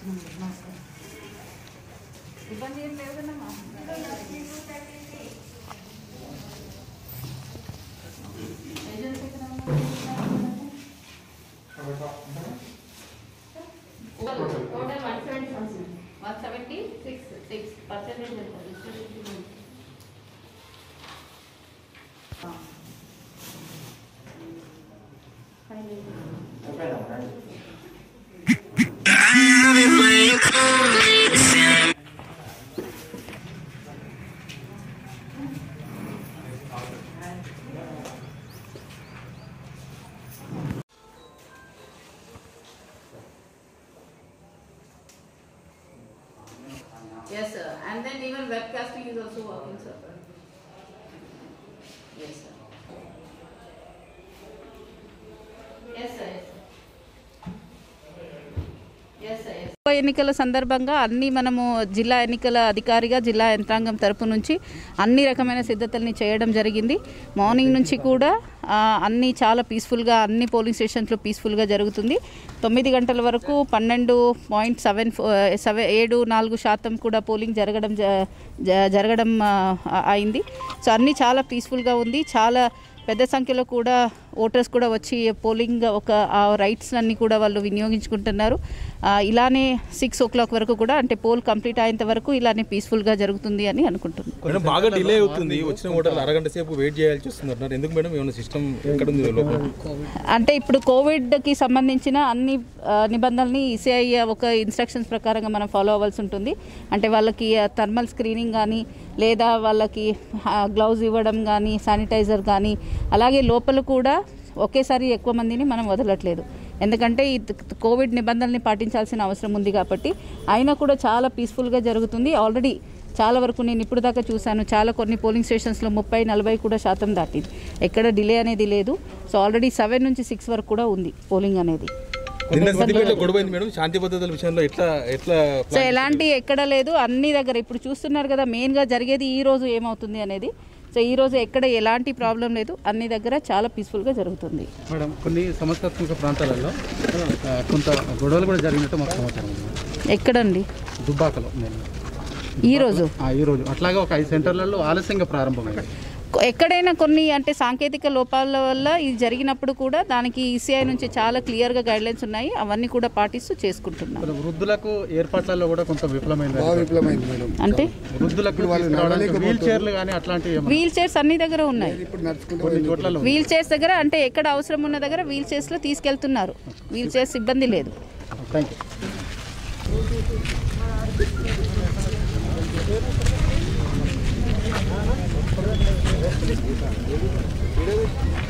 ఇబ్బంది ఏం లేదు కదమ్మా. Total 176%. Yes, sir. And then even webcasting is also working, sir. Yes, sir. Yes, sir. Yes, sir. Yes, sir. ఎన్నికల సందర్భంగా అన్ని మనము జిల్లా ఎన్నికల అధికారిగా జిల్లా యంత్రాంగం తరపు నుంచి అన్ని రకమైన సిద్ధతల్ని చేయడం జరిగింది. మార్నింగ్ నుంచి కూడా అన్ని చాలా పీస్ఫుల్గా అన్ని పోలింగ్ స్టేషన్స్లో పీస్ఫుల్గా జరుగుతుంది. 9 గంటల వరకు 12.74% కూడా పోలింగ్ జరగడం అయింది. సో అన్నీ చాలా పీస్ఫుల్గా ఉంది. చాలా పెద్ద సంఖ్యలో కూడా ఓటర్స్ కూడా వచ్చి పోలింగ్ రైట్స్ అన్నీ కూడా వాళ్ళు వినియోగించుకుంటున్నారు. ఇలానే 6 o'clock వరకు కూడా అంటే పోల్ కంప్లీట్ అయ్యేంత వరకు ఇలానే పీస్ఫుల్గా జరుగుతుంది అని అనుకుంటున్నాను. బాగా డిలే అవుతుంది, వచ్చిన ఓటర్లు అరగంట సేపు వెయిట్ చేయాల్సి వస్తుంది. ఎందుకు మేడం, ఏమైనా సిస్టమ్ ఎక్కడ ఉంది? అంటే ఇప్పుడు కోవిడ్కి సంబంధించిన అన్ని నిబంధనల్ని ఈసీఐ ఒక ఇన్స్ట్రక్షన్స్ ప్రకారంగా మనం ఫాలో అవ్వాల్సి ఉంటుంది. అంటే వాళ్ళకి థర్మల్ స్క్రీనింగ్ కానీ లేదా వాళ్ళకి గ్లౌజ్ ఇవ్వడం కానీ శానిటైజర్ కానీ అలాగే లోపల కూడా ఒకేసారి ఎక్కువ మందిని మనం వదలట్లేదు. ఎందుకంటే ఈ కోవిడ్ నిబంధనల్ని పాటించాల్సిన అవసరం ఉంది కాబట్టి అయినా కూడా చాలా పీస్ఫుల్గా జరుగుతుంది. ఆల్రెడీ చాలా వరకు నేను ఇప్పుడు దాకా చూశాను, చాలా కొన్ని పోలింగ్ స్టేషన్స్లో 30-40% కూడా శాతం దాటింది. ఎక్కడ డిలే అనేది లేదు. సో ఆల్రెడీ 7 నుంచి 6 వరకు కూడా ఉంది పోలింగ్ అనేది. సో ఎలాంటి ఎక్కడ లేదు, అన్ని దగ్గర ఇప్పుడు చూస్తున్నారు కదా. మెయిన్గా జరిగేది ఈ రోజు ఏమవుతుంది అనేది. సో ఈ రోజు ఎక్కడ ఎలాంటి ప్రాబ్లం లేదు, అన్ని దగ్గర చాలా పీస్ఫుల్గా జరుగుతుంది. మేడం, కొన్ని సమస్యాత్మక ప్రాంతాలలో కొంత గొడవలు కూడా జరిగినట్టు మాకు సమాచారం. ఎక్కడండి? దుబ్బాకలో ఈరోజు అట్లాగే ఒక 5 సెంటర్లలో ఆలస్యంగా ప్రారంభమైంది. ఎక్కడైనా కొన్ని అంటే సాంకేతిక లోపాల వల్ల ఇది జరిగినప్పుడు కూడా దానికి ఈసీఐ నుంచి చాలా క్లియర్గా గైడ్లైన్స్ ఉన్నాయి. అవన్నీ కూడా పాటిస్తూ చేసుకుంటున్నాం. వృద్ధులకు ఏర్పాట్లలో కూడా కొంత విఫలమైంది. అంటే వృద్ధులకు వీల్ చైర్స్ అన్ని దగ్గర ఉన్నాయి. వీల్ చైర్స్ దగ్గర అంటే ఎక్కడ అవసరం ఉన్న దగ్గర వీల్ చైర్స్లో తీసుకెళ్తున్నారు. వీల్ చైర్స్ ఇబ్బంది లేదు. Thank you.